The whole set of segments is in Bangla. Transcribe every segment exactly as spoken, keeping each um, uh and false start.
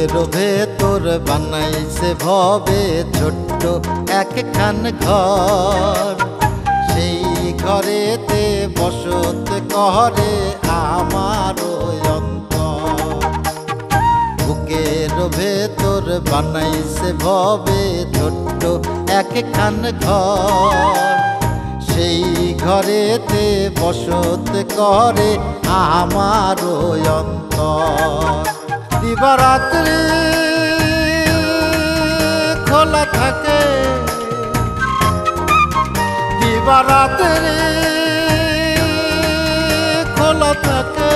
ভেতর বানাইছে ভবে ছোট্ট একখান ঘর, সেই ঘরেতে বসত করে আমার অন্তর। বুকের ভেতর বানাইছে ভবে ছোট্ট একখান ঘর, সেই ঘরেতে বসত করে আমার অন্তর। দিবারাত্রি খোলা থাকে, দিবারাত্রি খোলা থাকে,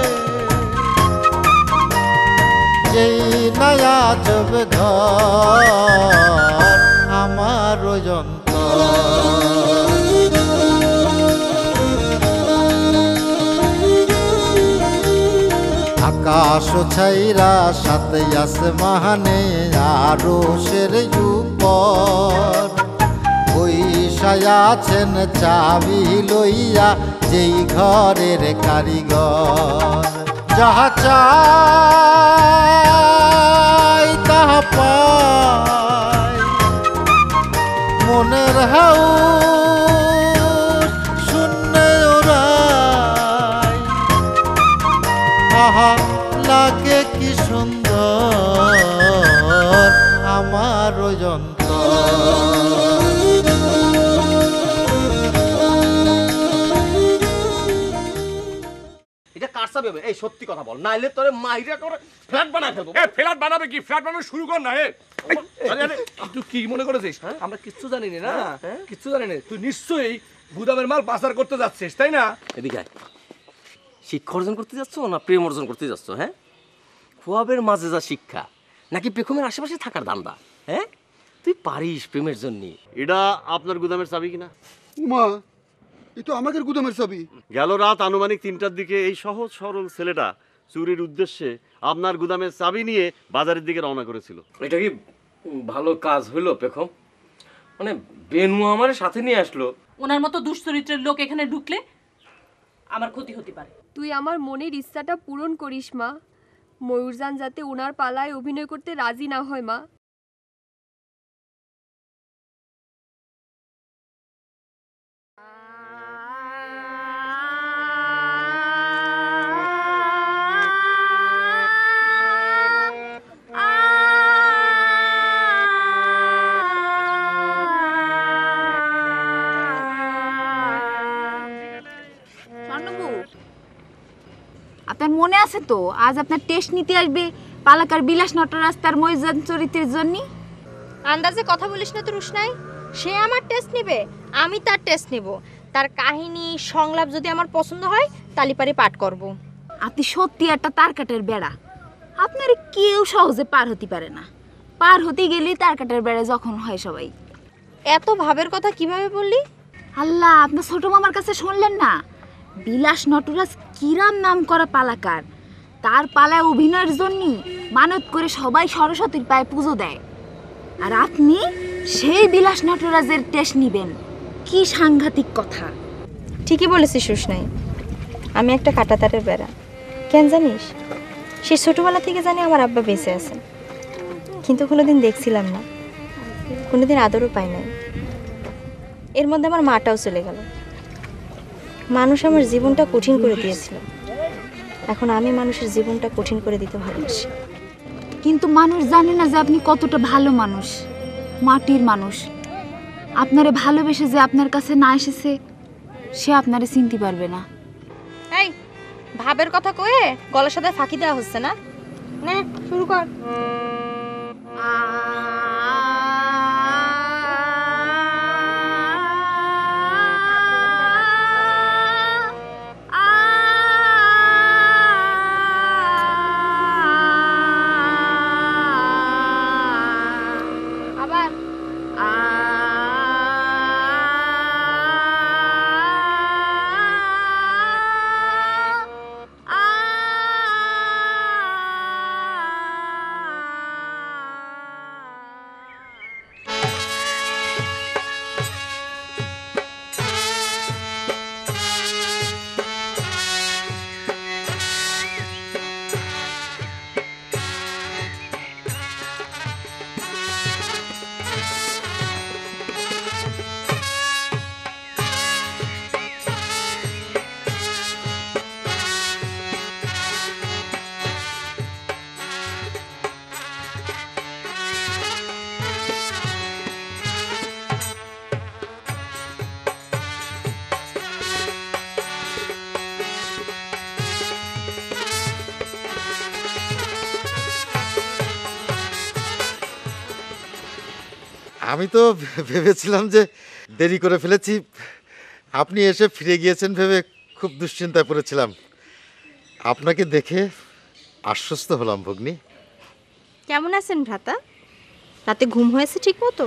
যেই নয়া জব ঘর আমার অন্তর। আকাশ ছাইরা সাথে আসমানে আরশের উপর, বৈশায় আছেন চাবি লইয়া যেই ঘরের কারিগর। যাহা চাই তাহা পাই, মনের হাউস শূন্যে ওরাই। আহা লাগে কি সুন্দর আমার অন্তর। এটা কার চাবি হবে? এই সত্যি কথা বল, নাইলে তোরে মাইরা করে ফ্ল্যাট বানায় ফেলবো। এ ফ্ল্যাট বানাবে কি? ফ্ল্যাট বানানো শুরু কর না। এ তুই কি মনে করেছিস আমরা কিচ্ছু জানি না? কিচ্ছু জানি না। তুই নিশ্চয়ই গুদামের মাল পাচার করতে যাচ্ছিস, তাই না? এদিকে শিক্ষা অর্জন করতে যাচ্ছ না প্রেম অর্জন করতে যাচ্ছ? হ্যাঁ, খোয়াবের মাঝে যা শিক্ষা নাকি পেখমের আশেপাশে থাকার দান্দা? হ্যাঁ, তুই পারিস প্রেমের জন্য। এটা আপনার গুদামের চাবি কিনা? উমা, এ তো আমাদের গুদামের চাবি। গেল রাত আনুমানিক তিনটার দিকে এই সহজ সরল ছেলেটা চুরির উদ্দেশ্যে আপনার গুদামের চাবি নিয়ে বাজারের দিকে রওনা করেছিল। এটা কি ভালো কাজ হলো পেখম? মানে বেনু আমার সাথে নিয়ে আসলো। ওনার মতো দুশ্চরিত্রের লোক এখানে ঢুকলে আমার ক্ষতি হতে পারে। তুই আমার মনের ইচ্ছাটা পূরণ করিস মা। ময়ূরজান যাতে ওনার পালায় অভিনয় করতে রাজি না হয় মা। আপনার মনে আছে তো আজ আপনার টেস্ট নিতে আসবে পালাকার বিলাস নটরাজ তার ময়ূরজান চরিত্রের জন্য? আন্দাজে কথা বলিস না তো রুশনাই। সে আমার টেস্ট নেবে, আমি তার টেস্ট নেব। তার কাহিনী সংলাপ যদি আমার পছন্দ হয় তালিপারি পাঠ করব। আপনি সত্যি একটা তারকাটের বেড়া, আপনার কেউ সহজে পার হতে পারে না। পার হতে গেলে তারকাটের বেড়া যখন হয় সবাই। এত ভাবের কথা কিভাবে বললি? আল্লাহ, আপনার ছোট মামার কাছে শুনলেন না? বিলাস নটরাজ কিরাম নাম করা পালাকার, তার পালায় অভিনয়ের জন্য মানত করে সবাই সরস্বতীর পায়ে পুজো দেয়। আর আপনি সেই বিলাস নটরাজের টেস্ট নিবেন? কি সাংঘাতিক কথা। ঠিকই বলেছিস রুশনাই, আমি একটা কাঁটাতারের বেড়া। কেন জানিস? সে ছোটবেলা থেকে জানি আমার আব্বা বেঁচে আছেন, কিন্তু কোনোদিন দেখছিলাম না, কোনোদিন আদরও পাই নাই। এর মধ্যে আমার মাটাও চলে গেল। মানুষ আমার জীবনটা কঠিন করে দিয়েছিল, এখন আমি মানুষের জীবনটা কঠিন করে দিতে ভালোবাসি। কিন্তু মানুষ জানে না যে আপনি কতটা ভালো মানুষ, মাটির মানুষ। আপনারে ভালোবেসে যে আপনার কাছে না এসেছে সে আপনারে চিনতে পারবে না। এই ভাবের কথা কয়ে গলার সাথে ফাঁকি দেওয়া হচ্ছে না? নে শুরু কর। আমি তো ভেবেছিলাম যে দেরি করে ফেলেছি, আপনি এসে ফিরে গিয়েছেন ভেবে খুব দুশ্চিন্তায় পড়েছিলাম। আপনাকে দেখে আশ্বস্ত হলাম ভগ্নী। কেমন আছেন ভ্রাতা? রাতে ঘুম হয়েছে ঠিক মতো?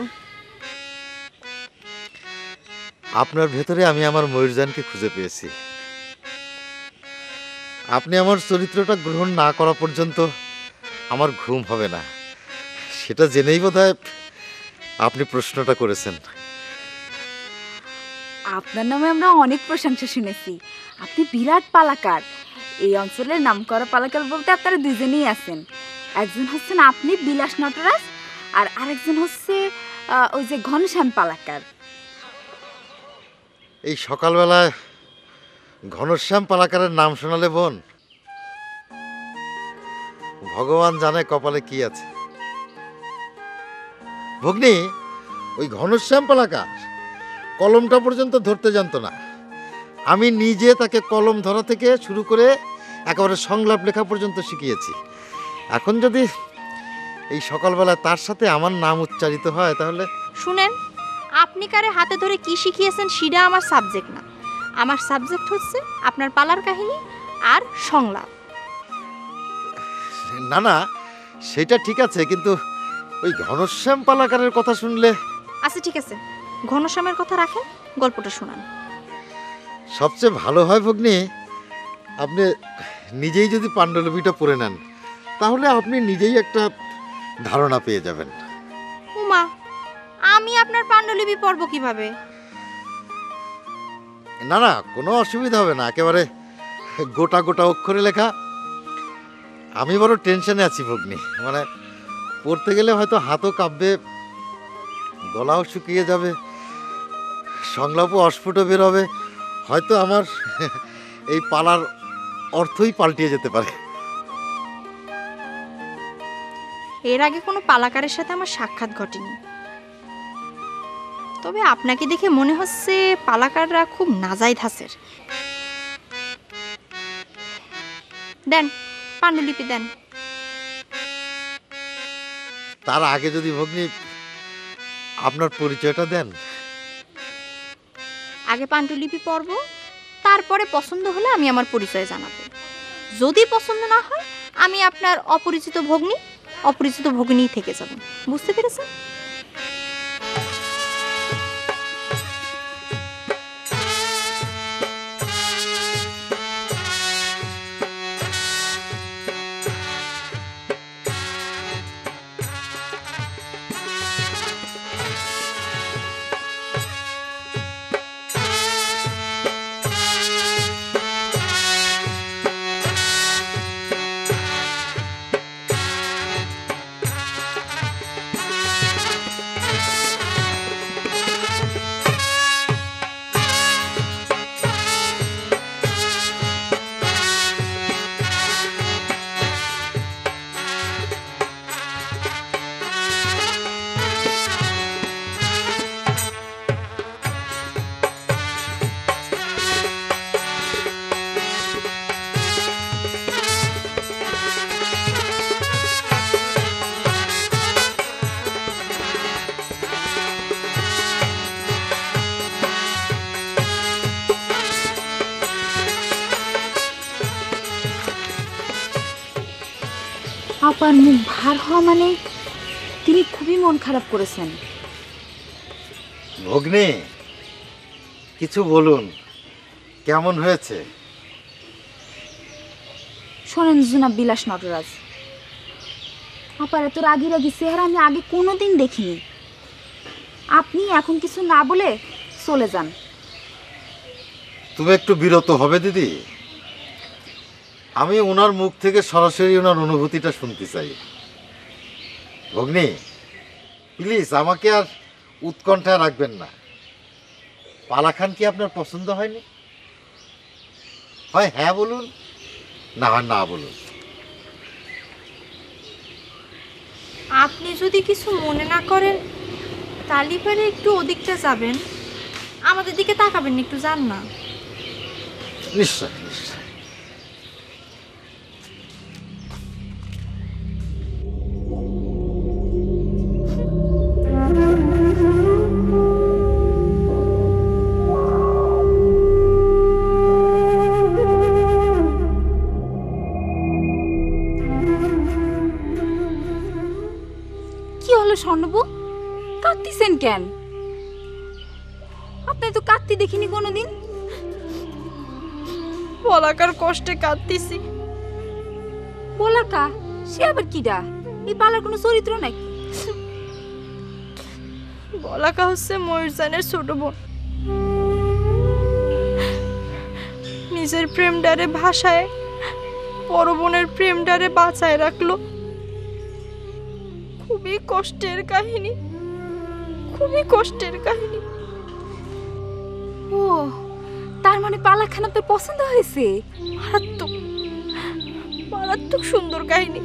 আপনার ভেতরে আমি আমার ময়ূরজানকে খুঁজে পেয়েছি। আপনি আমার চরিত্রটা গ্রহণ না করা পর্যন্ত আমার ঘুম হবে না, সেটা জেনেই বোধহয় আপনি প্রশ্নটা করেছেন। আপনার নামে আমরা অনেক প্রশংসা শুনেছি। আপনি বিরাট পালাকার। এই অঞ্চলের নামকরা পালাকার বলতে আপনারা দুজনেই আছেন। একজন হচ্ছেন আপনি বিলাস নটরাজ, আর আরেকজন হচ্ছে আহ, ওই যে ঘনশ্যাম পালাকার। এই সকালবেলায় ঘনশ্যাম পালাকারের নাম শোনালে বোন, ভগবান জানে কপালে কি আছে। ভগ্নী, ওই ঘনশ্যাম পালাকার কলমটা পর্যন্ত ধরতে জানতো না। আমি নিজে তাকে কলম ধরা থেকে শুরু করে একেবারে সংলাপ লেখা পর্যন্ত শিখিয়েছি। এখন যদি এই সকালবেলা তার সাথে আমার নাম উচ্চারিত হয় তাহলে। শুনেন, আপনি কারে হাতে ধরে কি শিখিয়েছেন সেটা আমার সাবজেক্ট না। আমার সাবজেক্ট হচ্ছে আপনার পালার কাহিনী আর সংলাপ। না না, সেটা ঠিক আছে, কিন্তু ওই ঘনশ্যাম পালাকারের কথা শুনলে। আচ্ছা ঠিক আছে, ঘনশ্যামের কথা রাখেন, গল্পটা শোনান। সবচেয়ে ভালো হয় ভগ্নী, আপনি নিজেই যদি পাণ্ডুলিপিটা পড়ে নেন তাহলে আপনি নিজেই একটা ধারণা পেয়ে যাবেন। উমা, আমি আপনার পাণ্ডুলিপি পড়ব কিভাবে? না না, কোনো অসুবিধা হবে না, একেবারে গোটা গোটা অক্ষরে লেখা। আমি বড় টেনশনে আছি ভগ্নী, মানে পড়তে গেলে হয়তো হাতও কাঁপবে, গলাও শুকিয়ে যাবে, সংলাপও অস্ফুট বের হবে, হয়তো আমার এই পালার অর্থই পাল্টিয়ে যেতে পারে। এর আগে কোনো পালাকারের সাথে আমার সাক্ষাৎ ঘটেনি, তবে আপনাকে দেখে মনে হচ্ছে পালাকাররা খুব নাজাই ধাসের। দেন পাণ্ডুলিপি দেন। তার আগে যদি ভগ্নী আপনার পরিচয়টা দেন। আগে পাণ্ডুলিপি পড়ব, তারপরে পছন্দ হলে আমি আমার পরিচয় জানাবো। যদি পছন্দ না হয় আমি আপনার অপরিচিত ভগ্নী অপরিচিত ভগ্নী থেকে যাব। বুঝতে পেরেছেন? আপার মুখ ভার হওয়া মানে তিনি খুবই মন খারাপ করেছেন। ভগ্নী, কিছু বলুন, কেমন হয়েছে? শোনেন জনাব বিলাস নটরাজ, আপার এত রাগি রাগি চেহারা আমি আগে কোনোদিন দেখিনি। আপনি এখন কিছু না বলে চলে যান। তুমি একটু বিরত হবে দিদি, আমি ওনার মুখ থেকে সরাসরি ওনার অনুভূতিটা শুনতে চাই। ভগ্নী, প্লিজ আমাকে আর উৎকণ্ঠায় রাখবেন না। পালাখান কি আপনার পছন্দ হয়নি? হয় হ্যাঁ বলুন, না হয় না বলুন। আপনি যদি কিছু মনে না করেন তাহলে পরে একটু ওদিকটা যাবেন, আমাদের দিকে তাকাবেন, একটু যান না। নিশ্চয় নিশ্চয়। হলো স্বর্ণবু, কাঁদতেছেন কেন? আপনি তো কাঁদতে দেখিনি কোনোদিন। বলাকার কষ্টে কাঁদতেছি। বলাকা? সে আবার কিডা? এই পালার কোনো চরিত্র নাকি? বলাকা হচ্ছে ময়ূরজানের ছোট বোন। নিজের প্রেমডারে ভাষায় বড় বোনের প্রেমডারে বাঁচায় রাখলো। খুবই কষ্টের কাহিনী, খুবই কষ্টের কাহিনী। ও, তার মানে পালাখানা তোর পছন্দ হয়েছে? মারাত্মক, মারাত্মক সুন্দর কাহিনী।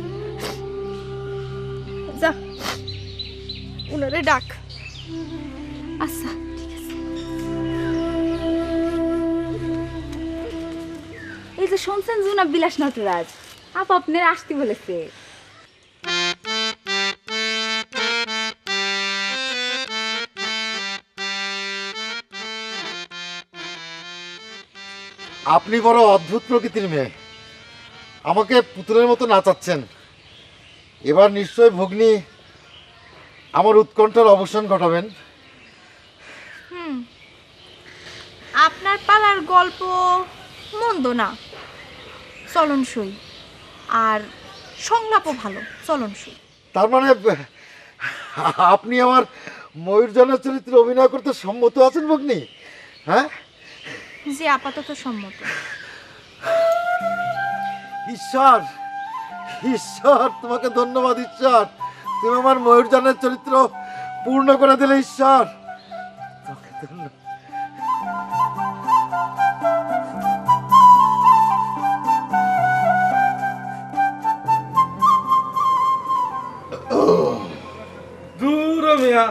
যা, উনারে ডাক। আচ্ছা ঠিক আছে। এই যে শুনছেন জুনাব বিলাস নটরাজ, আপা আপনার আসতে বলেছে। আপনি বড় অদ্ভুত প্রকৃতির মেয়ে, আমাকে পুতুলের মতো নাচাচ্ছেন। এবার নিশ্চয় ভগ্নী আমার উৎকণ্ঠার অবসান ঘটাবেন। হুম, আপনার পালার গল্প মন্দ না, চলনসই, আর সংলাপও ভালো, চলনসই। তার মানে আপনি আমার ময়ূরজানের চরিত্রে অভিনয় করতে সম্মত আছেন ভগ্নী? হ্যাঁ, যে আপাতত সম্মত। ঈশ্বর, ঈশ্বর তোমাকে ধন্যবাদ। ঈশ্বর, তুমি আমার ময়ূরজানের চরিত্র পূর্ণ করে দিলে। ঈশ্বর, তোমাকে ধন্যবাদ। দূর মিয়া,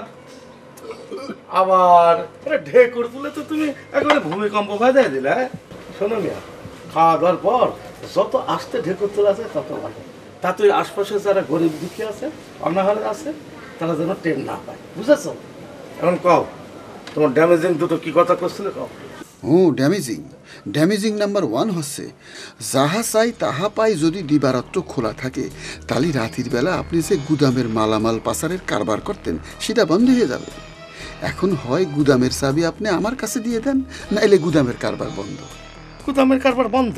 আবার ঢেকুর তুলে তো তুমি একবারে ভূমিকম্প বাজায় দিলে। হ্যাঁ শোনো মিয়া, খাওয়া দাওয়ার পর যত আস্তে ঢেকুর তোলা আছে তত ভালো। তা তুই আশপাশে যারা গরিব দুঃখী আছে, অনাহারে আছে, তারা যেন ট্রেন না পায়, বুঝেছ? এখন কও, তোমার ড্যামেজিং দুটো কি কথা করছিলে কও। ও ড্যামেজিং ড্যামেজিং নাম্বার ওয়ান হচ্ছে, যাহা চাই তাহা পাই যদি দিবারাত্র খোলা থাকে, তাহলে রাতের বেলা আপনি যে গুদামের মালামাল পাচারের কারবার করতেন সেটা বন্ধ হয়ে যাবে। এখন হয় গুদামের চাবি আপনি আমার কাছে দিয়ে দেন, নাইলে গুদামের কারবার বন্ধ। গুদামের কারবার বন্ধ?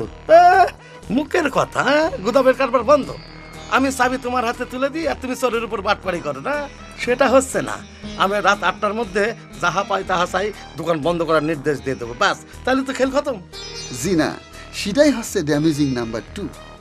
মুখের কথা, গুদামের কারবার বন্ধ। আমি চাবি তোমার হাতে তুলে দিই আর তুমি চোরের উপর বাটপাড়ি করো না, সেটা হচ্ছে না। আমি রাত আটটার মধ্যে যাহা পাই তাহা চাই দোকান বন্ধ করার নির্দেশ দিয়ে দেবো, ব্যাস, তাহলে তো খেল খতম। জি না, সেটাই হচ্ছে ড্যামেজিং নাম্বার টু।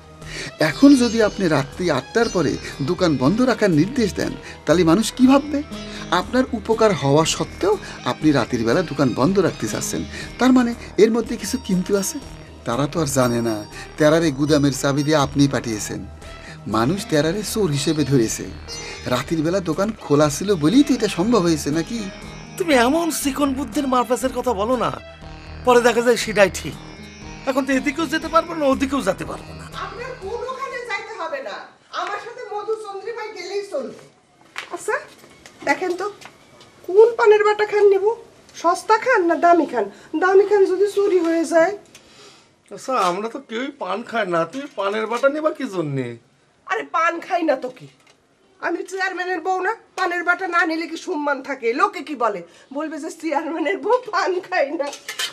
এখন যদি আপনি রাত্রি আটটার পরে দোকান বন্ধ রাখার নির্দেশ দেন, তাহলে মানুষ কি ভাববে? আপনার উপকার হওয়া সত্ত্বেও আপনি রাতের বেলা দোকান বন্ধ রাখতে চাচ্ছেন, তার মানে এর মধ্যে কিছু কিন্তু আছে। তারা তো আর জানে না তেরারে গুদামের চাবি দিয়ে আপনি পাঠিয়েছেন। মানুষ তেরারে চোর হিসেবে ধরেছে। রাতের বেলা দোকান খোলা ছিল বলেই তো এটা সম্ভব হয়েছে, নাকি? তুমি এমন চিকন বুদ্ধির মারপ্যাচের কথা বলো না, পরে দেখা যায় সেটাই ঠিক। এখন তো এদিকেও যেতে পারবো না, ওদিকেও যেতে পারবো না। আপনার কোনোখানে যাইতে হবে না, আমার সাথে মধুচন্দ্রী ভাই গেলেই চলবে। আচ্ছা দেখেন তো, কোন পানের বাটা খান নিব? সস্তা খান না দামি খান? দামি খান যদি চুরি হয়ে যায়। আচ্ছা, আমরা তো কেউই পান খাই না, তুমি পানের বাটা নেবা কি জন্যে? আরে পান খাই না তো কি, আমি চেয়ারম্যানের বউ না? পানের বাটা না নিলে কি সম্মান থাকে? লোকে কি বলে? বলবে যে চেয়ারম্যানের বউ পান খাই না।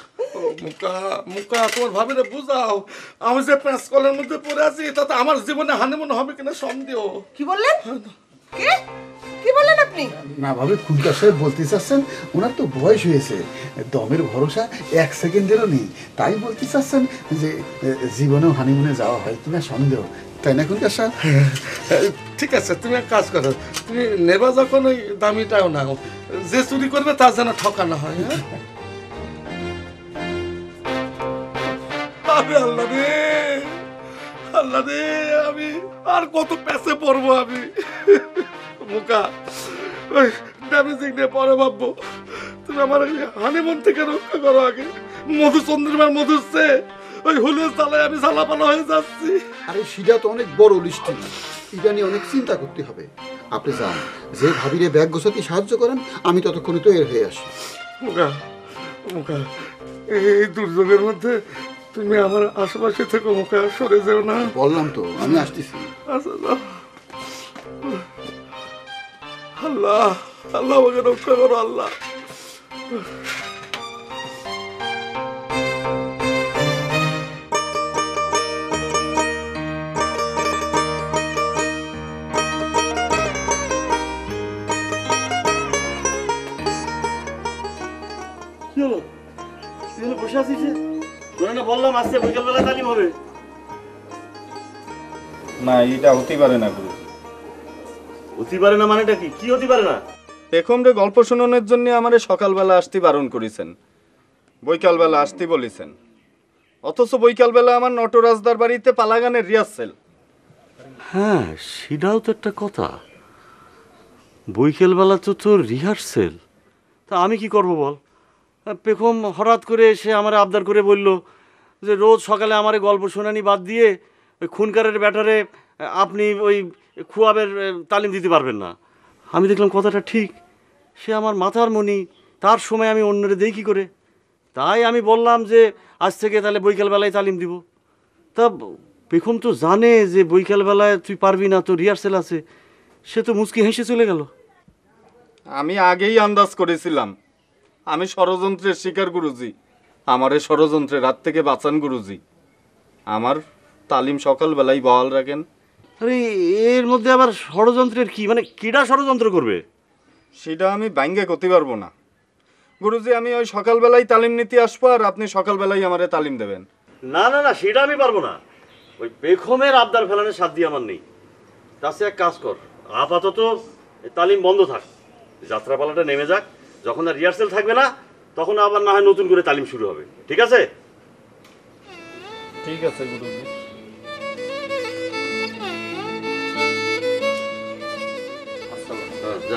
মুকা মুকা তোমার ভাবিরে বুঝাও, আমি যে প্যাঁচ কলের মধ্যে পড়ে আছি তাতে আমার জীবনে হানিমুন হবে কিনা সন্দেহ। কি বললেন? কে কি বললেন আপনি? না ভাবে খুলকা সাহেব বলতে চাচ্ছেন ওনার তো বয়স হয়েছে, দমের ভরসা এক সেকেন্ডেরও নেই, তাই বলতে চাচ্ছেন যে জীবনেও হানিমুনে যাওয়া হয় কিনা সন্দেহ, তাই না খুলকা সাহেব? ঠিক আছে, তুমি এক কাজ করো, তুমি নেবা যখন ওই দামিটাও নাও, যে চুরি করবে তার যেন ঠকানো হয়। হ্যাঁ, আল্লাহ রে আল্লাহ রে, আমি আর কত পেছে পড়বো আমি। মুকা ওই ড্যামেজিং নিয়ে পরে ভাববো, তুমি আমার হানিমুন থেকে রক্ষা করো আগে। মধুচন্দ্রিমার মধুচ্ছে ওই হুলের চালায় আমি ঝালাপালা হয়ে যাচ্ছি। আরে সেটা তো অনেক বড় লিস্টি, এটা নিয়ে অনেক চিন্তা করতে হবে। আপনি যান, যে ভাবিরে ব্যাগ গোছাতে সাহায্য করেন, আমি ততক্ষণে তৈরি হয়ে আসি। মুকা মুকা এই দুর্যোগের মধ্যে তুমি আমার আশেপাশে থেকে মুখে সরে যেও না। বললাম তো আমি আসতেছি। আচ্ছা যাও। আল্লাহ আল্লাহ আমাকে রক্ষা করো আল্লাহ। কি হলো তুই হলো বসে আছিস যে? তোরা না বললাম আজকে বিকেলবেলা তালিম হবে। না এটা হতে পারে না গুরু। হতে পারে না মানেটা কি? কি হতে পারে না? পেখমরে গল্প শোনানোর জন্য আমারে সকালবেলা আসতে বারণ করেছেন, বৈকালবেলা আসতে বলেছেন, অথচ বৈকালবেলা আমার নটরাজদার বাড়িতে পালাগানের রিহার্সেল। হ্যাঁ সেটাও তো একটা কথা, বৈকালবেলা তো তোর রিহার্সেল। তা আমি কি করব বল? পেখম হঠাৎ করে এসে আমার আবদার করে বলল যে রোজ সকালে আমার গল্প শোনানি বাদ দিয়ে ওই খুনকারের ব্যাটারে আপনি ওই খুয়াবের তালিম দিতে পারবেন না। আমি দেখলাম কথাটা ঠিক, সে আমার মাথার মণি, তার সময় আমি অন্যরে দেই কী করে? তাই আমি বললাম যে আজ থেকে তাহলে বৈকালবেলায় তালিম দিব। তা পেখম তো জানে যে বৈকালবেলায় তুই পারবি না, তোর রিহার্সেল আছে, সে তো মুচকি হেসে চলে গেল। আমি আগেই আন্দাজ করেছিলাম আমি ষড়যন্ত্রের শিকার গুরুজি, আমারে ষড়যন্ত্রের হাত থেকে বাঁচান গুরুজি। আমার তালিম সকালবেলায় বহাল রাখেন। আরে এর মধ্যে আবার ষড়যন্ত্রের কি, মানে কিডা ষড়যন্ত্র করবে? সেটা আমি ব্যাঙ্গে করতে পারবো না গুরুজি। আমি ওই সকালবেলায় তালিম নিতে আসবো আর আপনি সকালবেলায় আমারে তালিম দেবেন। না না না সেটা আমি পারবো না, ওই পেখমের আবদার ফেলানোর সাধ্য আমার নেই। তাছাড়া এক কাজ কর, আপাতত তালিম বন্ধ থাক, যাত্রাপালাটা নেমে যাক, যখন আর রিহার্সেল থাকবে না তখন আবার না হয় নতুন করে তালিম শুরু হবে। ঠিক আছে? ঠিক আছে গুরুজি। হ্যাঁ যা।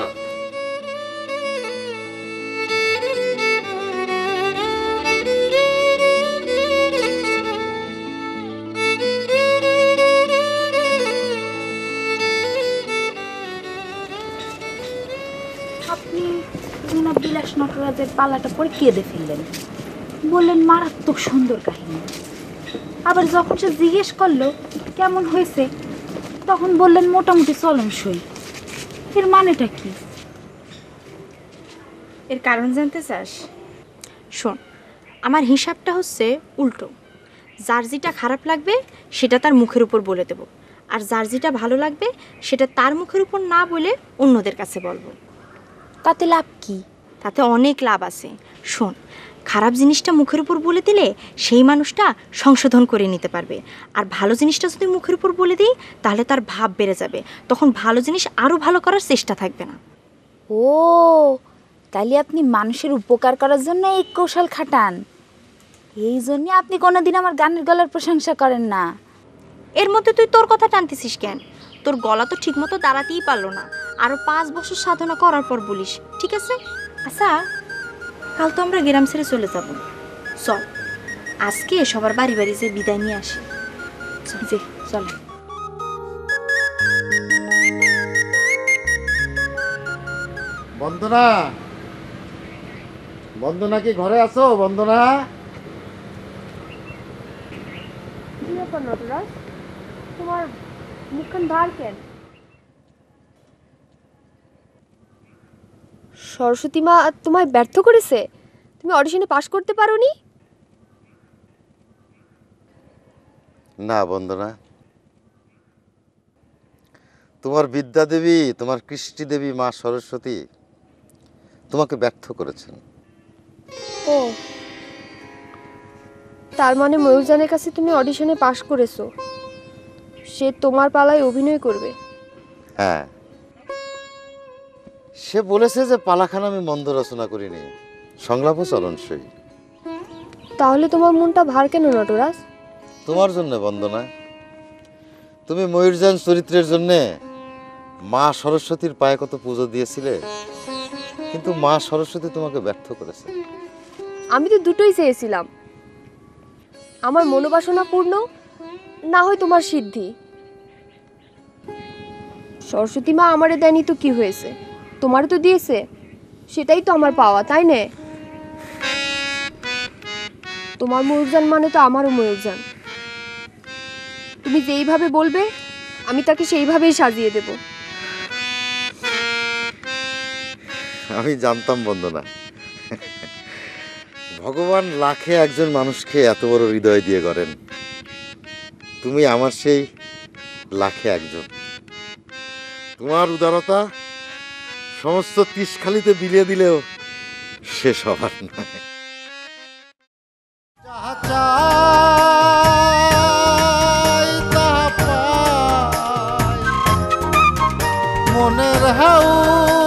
আপনি জনাব বিলাস নটরাজের পালাটা পরে কেঁদে ফেললেন, বললেন মারাত্মক সুন্দর কাহিনী। আবার যখন সে জিজ্ঞেস করলো কেমন হয়েছে, তখন বললেন মোটামুটি চলনসই। এর মানেটা কি? এর কারণ জানতে চাস? শোন, আমার হিসাবটা হচ্ছে উল্টো। যার যেটা খারাপ লাগবে সেটা তার মুখের উপর বলে দেব, আর যার যেটা ভালো লাগবে সেটা তার মুখের উপর না বলে অন্যদের কাছে বলবো। তাতে লাভ কি? তাতে অনেক লাভ আছে। শোন, খারাপ জিনিসটা মুখের উপর বলে দিলে সেই মানুষটা সংশোধন করে নিতে পারবে, আর ভালো জিনিসটা যদি মুখের উপর বলে দিই তাহলে তার ভাব বেড়ে যাবে, তখন ভালো জিনিস আরও ভালো করার চেষ্টা থাকবে না। ও তাহলে আপনি মানুষের উপকার করার জন্য এই কৌশল খাটান। এই জন্যে আপনি কোনোদিন আমার গানের গলার প্রশংসা করেন না। এর মধ্যে তুই তোর কথা টানতেছিস কেন? তোর গলা তো ঠিকমতো দাঁড়াতেই পারলো না, আরও পাঁচ বছর সাধনা করার পর বলিস। ঠিক আছে, আচ্ছা কাল তো আমরা গ্রাম ছেড়ে চলে যাব, চল আজকে সবার বাড়ি বাড়ি যে বিদায় নিয়ে আসি। যে চল। বন্দনা, বন্দনা কি ঘরে আছো? বন্দনা, কি ব্যাপার নটরাজ, তোমার মুখখান ভার কেন? সরস্বতী মা তোমায় ব্যর্থ করেছে? তুমি অডিশনে পাশ করতে পারোনি? না বন্দনা, তোমার বিদ্যা দেবী, তোমার কৃষ্টি দেবী মা সরস্বতী তোমাকে ব্যর্থ করেছেন। ও তার মানে ময়ূরজানের কাছে তুমি অডিশনে পাশ করেছো, সে তোমার পালায় অভিনয় করবে? হ্যাঁ, সে বলেছে যে পালাখান আমি মন্দ রচনা করিনি, সংলাপও চলনসই। তাহলে তোমার মনটা ভার কেন নটরাজ? তোমার জন্য বন্দনা, তুমি ময়ূরজান চরিত্রের জন্য মা সরস্বতীর পায়ে কত পুজো দিয়েছিলে, কিন্তু মা সরস্বতী তোমাকে ব্যর্থ করেছে। আমি তো দুটোই চেয়েছিলাম, আমার মনোবাসনা পূর্ণ, না হয় তোমার সিদ্ধি। সরস্বতী মা আমারে দেয়নি তো কি হয়েছে, তোমারও তো দিয়েছে, সেটাই তো আমার পাওয়া, তাই না? তোমার ময়ূরজান মানে তো আমারও ময়ূরজান। তুমি যেইভাবে বলবে আমি তাকে সেইভাবেই সাজিয়ে দেব। আমি জানতাম বন্দনা, ভগবান লাখে একজন মানুষকে এত বড় হৃদয় দিয়ে করেন। তুমি আমার সেই লাখে একজন। তোমার উদারতা সমস্ত তিসখালিতে বিলিয়ে দিলেও শেষ হবার নয়। মনের হাউ